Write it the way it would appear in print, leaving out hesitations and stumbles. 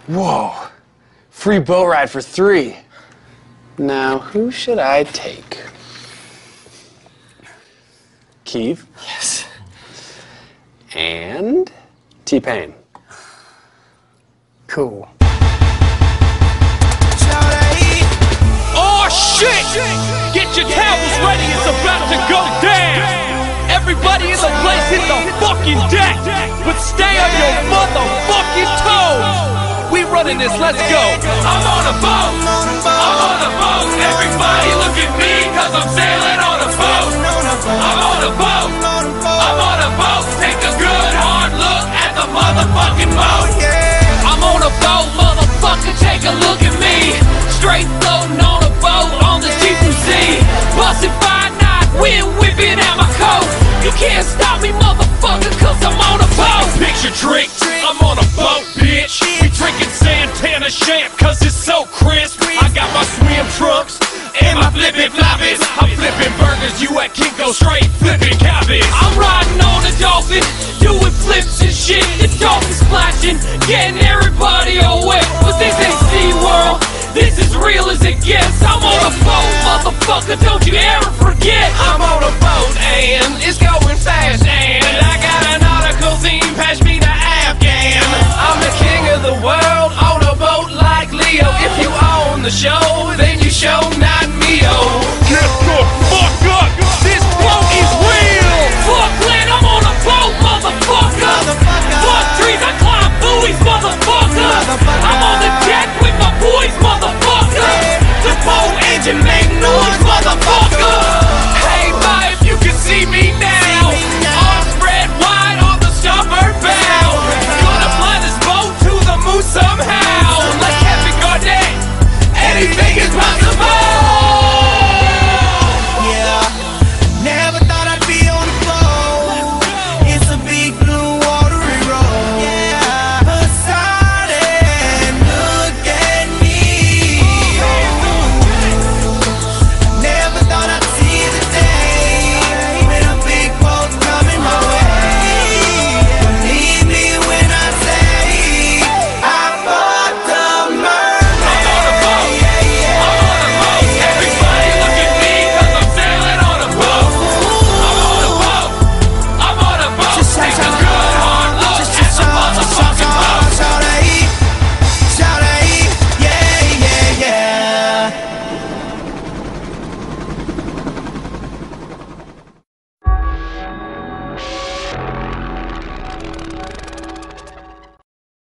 Whoa. Free boat ride for 3. Now, who should I take? Keith? Yes. And T-Pain. Cool. Oh shit! Get your towels ready, it's about to go down! Everybody in the place hit the fucking deck! But stay on your motherfucking toes! We running this, let's go! I'm on a boat! I'm on a boat! Everybody look at me, cause I'm sailing on a boat! I'm on a boat! I'm on a boat! Take a good hard look at the motherfucking boat! I'm on a boat, motherfucker, take a look at me! Straight floating on a boat on the deep blue sea. Bustin' 5-9, wind whipping out my coat. You can't stop me, motherfucker, cause I'm on a boat. Picture trick, I'm on a boat, bitch. We drinking Santana champ, cause it's so crisp. I got my swim trunks and my flippin' floppies. I'm flipping burgers, you at Kinko straight flipping cabbage. I'm riding on a dolphin, doing flips and shit. The dolphin splashing, getting everybody all wet. But this ain't SeaWorld. This is real as it gets. I'm on a boat, motherfucker, don't you ever forget. I'm on a boat and it's going fast, and I got an article theme, pass me the Afghan. I'm the king of the world on a boat like Leo. If you own the show, then you show not me-o. Get the fuck up, this boat is real. Fuck land, I'm on a boat, motherfucker. Fuck trees, I climb buoys, motherfucker. I'm on the deck with my boys, motherfucker. The boat engine make noise, motherfucker.